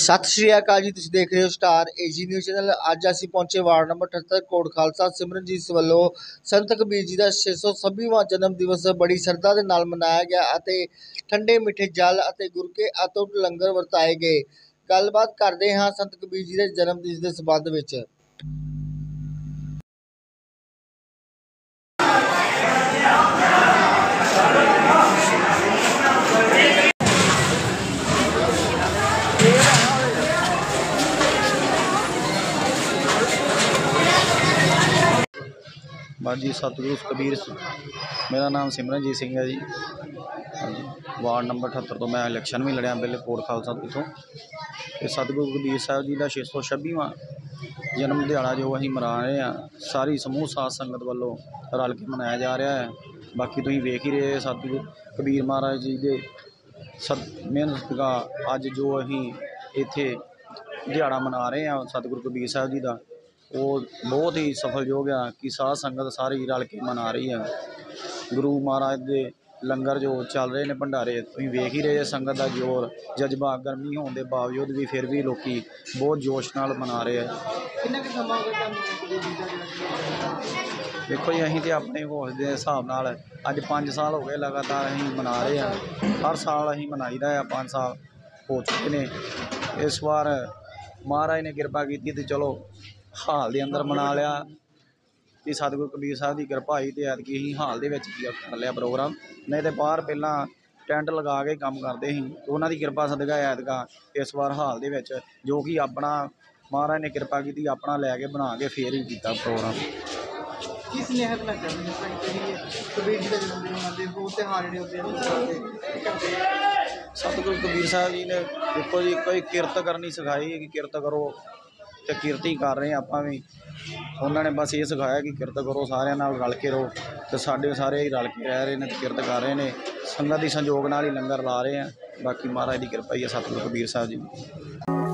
सत श्री अकाल जी, तुसीं देख रहे हो स्टार एजी न्यूज़ चैनल। अज असीं पहुंचे वार्ड नंबर 78 कोट खालसा। सिमरनजीत सिंह वल्लों संत कबीर जी का 626वां जन्म दिवस बड़ी श्रद्धा के नाल मनाया गया अते ठंडे मिठे जल अते गुर के अतुट लंगर वरताए गए। गलबात करते हाँ संत कबीर जी के जन्म दिवस के संबंध विच। बस जी सतगुरु कबीर मेरा नाम सिमरनजीत सिंह है जी। हाँ जी, वार्ड नंबर 78 तो मैं इलैक्शन भी लड़िया पहले कोट खालसा इतों। तो सतगुरु कबीर साहब जी का 626वां जन्म दिहाड़ा जो असीं मना रहे हैं, सारी समूह साध संगत वालों रल के मनाया जा रहा है। बाकी तुसीं वेख ही रहे सतगुरु कबीर महाराज जी के मेहनत का अज जो असीं इत्थे दिहाड़ा मना रहे हैं सतगुरु कबीर साहब जी का, वो बहुत ही सफल योग है कि साध संगत सारी रल के मना रही है। गुरु महाराज के लंगर जो चल रहे हैं भंडारे, तुसीं वेख ही रहे संगत का जोर जज्बा। गर्मी होने के बावजूद भी फिर भी लोग बहुत जोश नाल मना रहे हैं। देखो जी असीं तो अपने होश के हिसाब नाल अज 5 साल हो गए लगातार असीं मना रहे हैं। हर साल असीं मनाई दा है, 5 साल हो चुके हैं। इस बार महाराज ने कृपा की तो चलो हाल के अंदर मना लिया कि सतगुरु कबीर साहब की कृपा आई तो ऐतकी असीं हाल दे विच कर लिया प्रोग्राम। नहीं तो बाहर पहला टेंट लगा के काम करते ही, उन्हों की कृपा सदका ऐतका इस बार हाल दे विच जो कि अपना महाराज ने कृपा की अपना लैके बना के फिर ही किया प्रोग्राम। सतगुरु कबीर साहब जी ने देखो जी कोई किरत करनी सिखाई कि किरत करो, तो किरत ही कर रहे हैं आप भी। उन्होंने बस ये सिखाया कि किरत करो, सारे नाल रल के रहो, तो साढ़े सारे ही रल के रह रहे हैं, किरत कर रहे हैं, संगत की संजोग नाल ही लंगर ला रहे हैं। बाकी महाराज की कृपा ही है सतगुरु कबीर साहब जी।